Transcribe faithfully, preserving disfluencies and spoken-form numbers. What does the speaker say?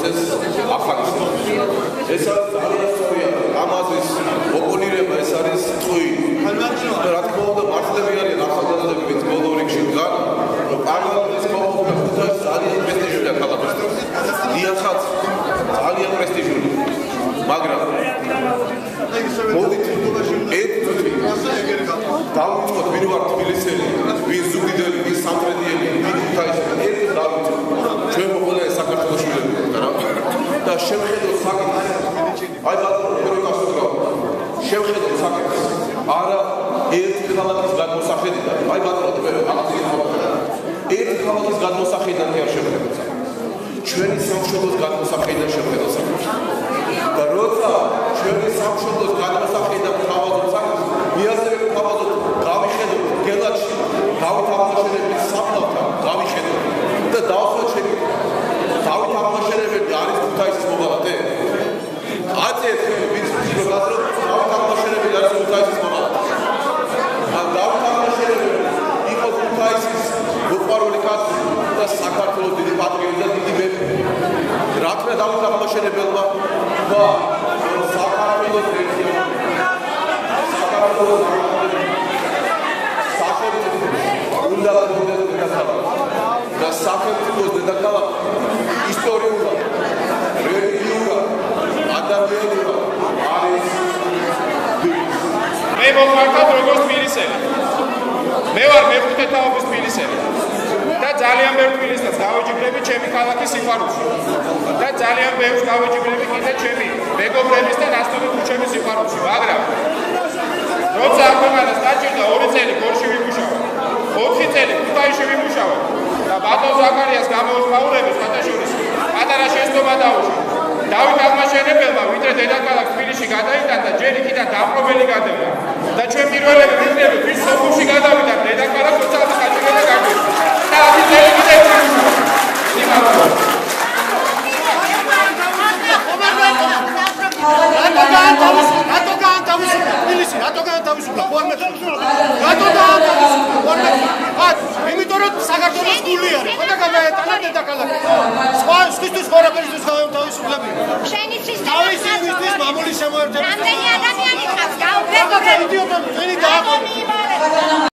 მოხდეს ახალი. ეს არის ძალიან სწორია. ამაზის ოპონირება ეს არის წვი. რა თქმა უნდა მართლები არიან ახალგაზრდები, ვინც ბოლო რიგში დგან, რომ პარლამენტის მოხდა ქუთაისს ძალიან პრესტიჟულია ქალაქისთვის. დიახაც ძალიან პრესტიჟულია. მაგრამ მოდით ერთ წუთი დავიწყოთ ვინ ვარ თბილისელი, ვინ ზუგდიდელი, ვინ სამტრედიელი, ვინ ქუთაისელი, ერთ დავიწყოთ. ჩვენ მოყოლია საქართველოს შვილები რა და შევხედოთ საკითხს. აი ბატონო პროკასტრო შევხედოთ საკითხს. არა ერთ ქალაქის გადმოსახედიდან, აი ბატონო ერთ ქალაქის გადმოსახედიდან კი არ შევხედოთ საკითხს. ჩვენი სამშობლოს გადმოსახედიდან შევხედოთ საკითხს. და როცა ჩვენი სამშობლოს გადმოსახედიდან ვთავაზობთ საკითხს, მე ასევე ვთავაზობ გავიხედოთ გელათში დავით აღმაშენებლის საფლავთან, გავიხედოთ და დავხოთ ჩემი დავით აღმაშენებელი არის ქუთაისის მოღალატე? აწეთ ვინც ფიქრობს რომ დავით აღმაშენებელი არის ქუთაისის მოღალატე. ან დავით აღმაშენებელი იყო ქუთაისის მოყვარული კაცი და საქართველოს დიდი პატრიოტი და დიდი მეფე. რა თქმა დავით აღმაშენებელმა და საქართველოს რეგიონი საქართველოს სახელმწიფო უნდა გქონდეს დედაქალაქი და სახელმწიფოს დედაქალაქი ისტორიულად, რელიგიურად, ადამიანურად არის თბილისი. მე მომართავ როგორც თბილისელი. მე ვარ მეხუთე თაობის თბილისელი. და ძალიან ბევრ თბილისელს გავეჯიბრები ჩემი ქალაქის სიყვარულში. და ძალიან ბევრს გავეჯიბრები კიდე ჩემი მეგობრების და ნაცნობი ქუჩების სიყვარულში. მაგრამ როცა აკვანას დაჭირდა ორი წელი გორში ვიმუშავა, ოთხი წელი ქუთაისში ვიმუშავა და ბატონ ზაქარიას გამოვსმაურები სხვადასხვა პატარა შეცდომა დაუშვა. დავით აღმაშენებელმა ვიდრე დედაქალაქ თბილისში გადაიტანდა, ჯერ იქიდან დამპყრობელი გადავიდა და ჩვენ პირველები ვიქნები ვის სოფლში გადავიდა დედაქალაქ სოციალურ საჭიროებაზე გაგვიყვება. და ათი წელი კიდე ვიმუშავა. რატო გაანთავისუფლა? რატო გაანთავისუფლა? თბილისი რატო გაანთავისუფლა? რატო გაანთავისუფლა? იმიტომ რომ საქართველოს გული არის. ხოდა გადაეტანა დედაქალაქი. სხვა სხვისთვის ხორაფერისთვის გაანთავისუფლები. შენისთვის თავისი მისთვის მამული შემოერთებით. რამდენი ადამიანი ხავს? გაუგებო. იდიოტები, ვენი დააყენეთ.